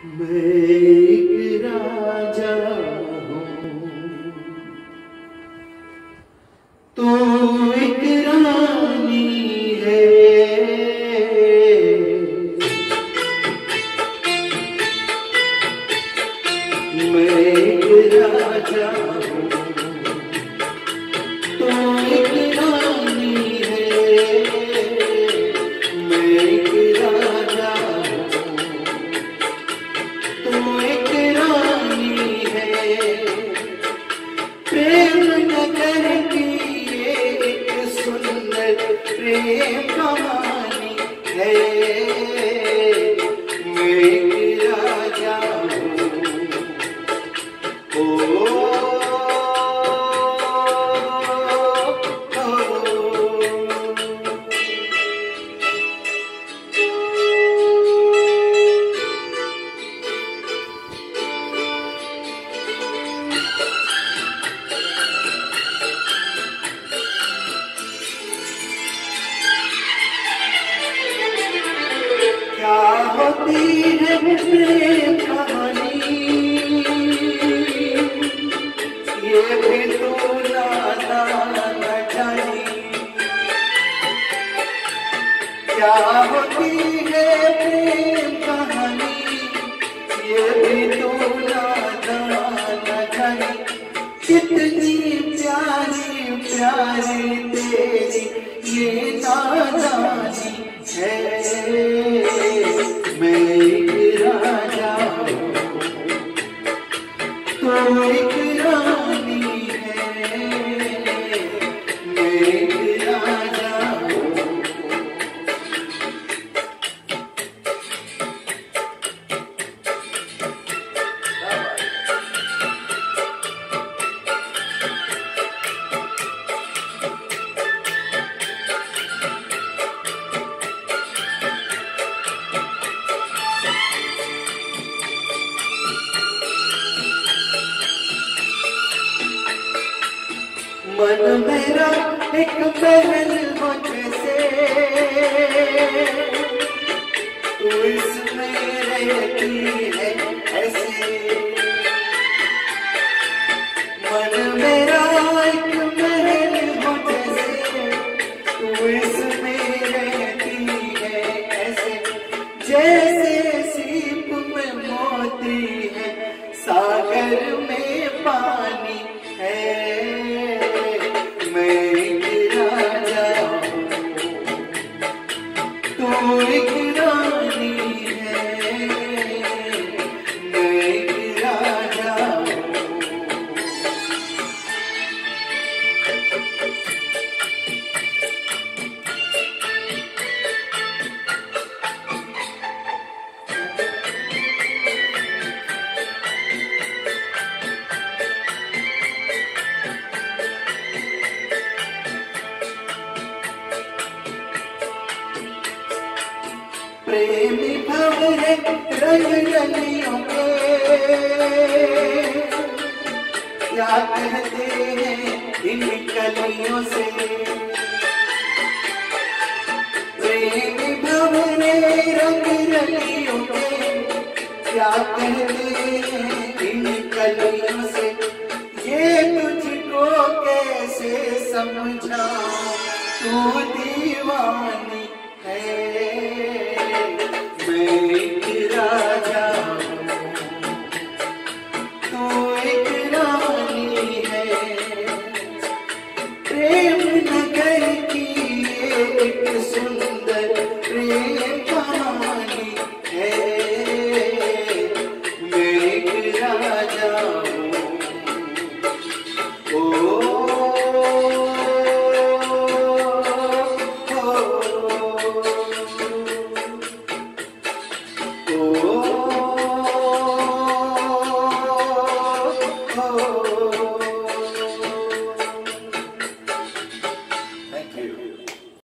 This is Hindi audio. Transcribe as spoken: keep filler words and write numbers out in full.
मैं एक राजा हूँ, तू एक रानी है। मैं एक राजा हूँ, तू एक रानी है। मैं एक राजा हूँ, तू एक रानी है। प्रेम नगर की एक सुंदर प्रेम कहानी है। मैं एक राजा हूँ, ओ, क्या होती है प्रेम कहानी, ये भी तू ना न जानी। क्या होती है प्रेम कहानी, ये भी तू ना न जानी। कितनी प्यारी प्यारी तेरी ये नादानी है। मैं एक राजा हूँ, तू एक रानी है। मैं एक राजा हूँ। मन मेरा एक महल हो जैसे, तू इसमें रहती है ऐसे। मन मेरा एक महल हो जैसे, तू इसमें रहती है ऐसे। जैसे सीप में मोती है, सागर में पानी है। तू एक रानी है। मैं एक राजा हूँ। प्रेमी भंवरे रंग गलियों के क्या कहते हैं इन कलियों से। प्रेमी भंवरे रंग गलियों के क्या कहते हैं इन कलियों से। ये तुझको कैसे समझाऊं, तू दीवानी है। मैं एक राजा